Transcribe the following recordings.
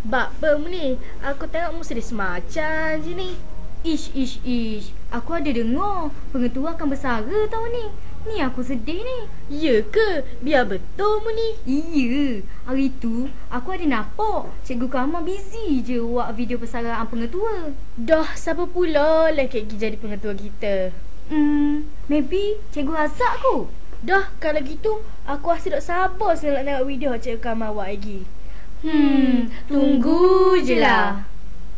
Bak pem ni, aku tengok mu sedih semacam je ni. Ish. Aku ada dengar pengetua akan bersara tahun ni. Ni aku sedih ni. Ya ke? Biar betul mu ni. Iya, hari tu aku ada nampak Cikgu Kamal busy je buat video persaraan pengetua. Dah siapa pula lelaki jadi pengetua kita? Maybe Cikgu Razak kot. Dah kalau gitu, aku rasa tak sabar nak tengok video Cikgu Kamal buat lagi. Tunggu je lah.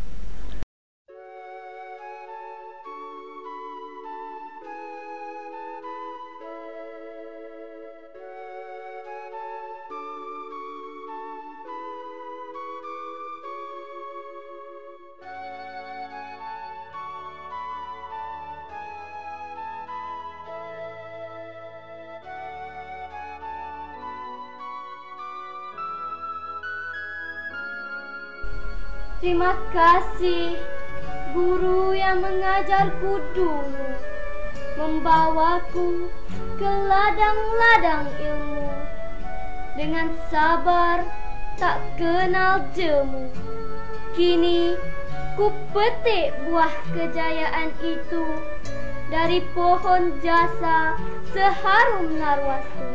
Terima kasih guru yang mengajarku dulu, membawaku ke ladang-ladang ilmu. Dengan sabar tak kenal jemu, kini ku petik buah kejayaan itu dari pohon jasa seharum narwastu.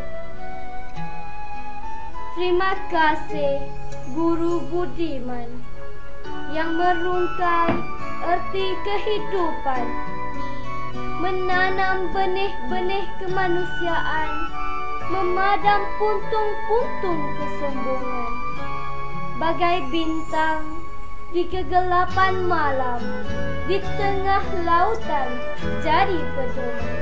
Terima kasih guru budiman yang merungkai erti kehidupan, menanam benih-benih kemanusiaan, memadam puntung-puntung kesombongan. Bagai bintang di kegelapan malam, di tengah lautan jadi pedoman.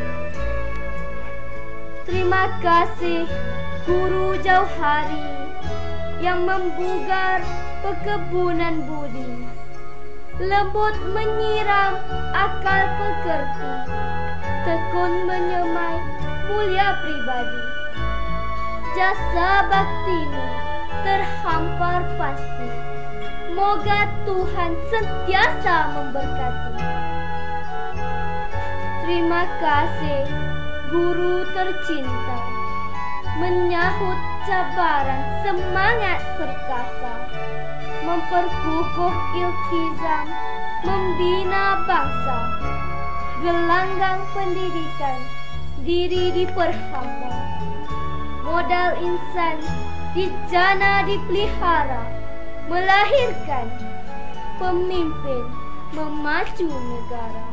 Terima kasih guru jauh hari yang membugar perkebunan budi, lembut menyiram akal pekerti, tekun menyemai mulia pribadi. Jasa baktimu terhampar pasti, moga Tuhan sentiasa memberkati. Terima kasih guru tercinta, menyahut cabaran semangat perkasa, memperkukuh iltizam, membina bangsa. Gelanggang pendidikan, diri diperhamba, modal insan dijana dipelihara, melahirkan pemimpin memacu negara.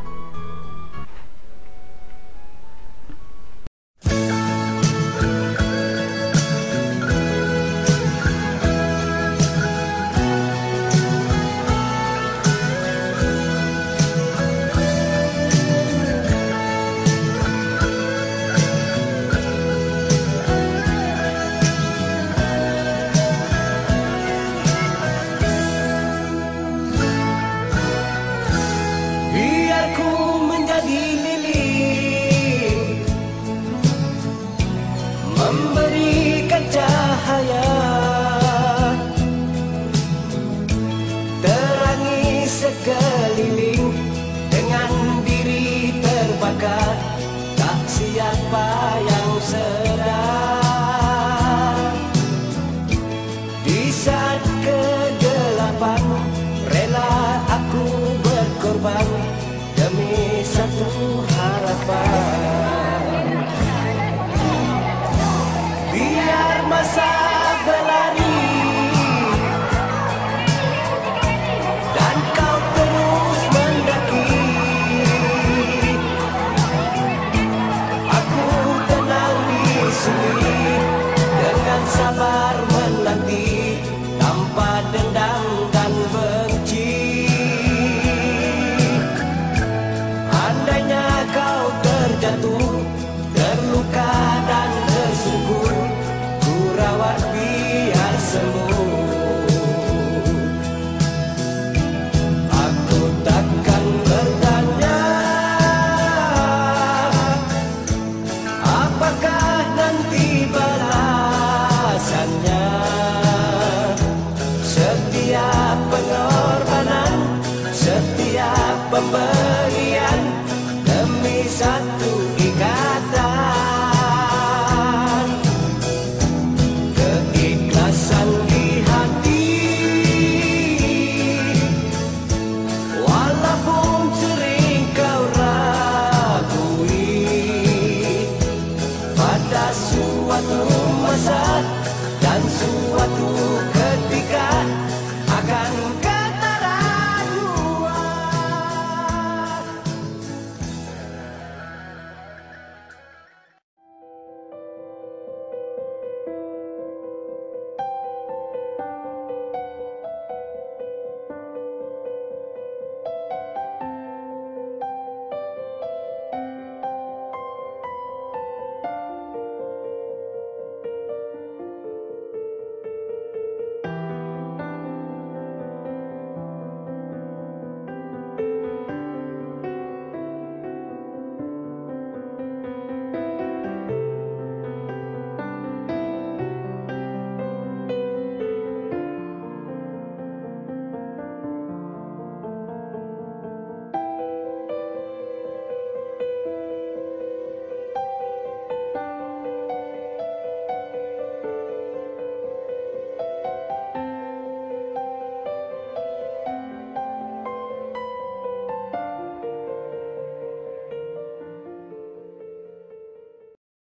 Memberikan cahaya, terangi sekeliling, dengan diri terbakar, tak siapa yang sedar. Di saat kegelapan, rela aku berkorban demi satu harapan. Biar masa berlari dan kau terus mendaki, aku tenang di sini dengan sabar menanti tanpa dendam dan benci. Andainya kau terjatuh, terluka dan tersungkur, ku rawat biar sembuh. Aku takkan bertanya apakah nanti balasannya. Setiap pengorbanan, setiap pemberian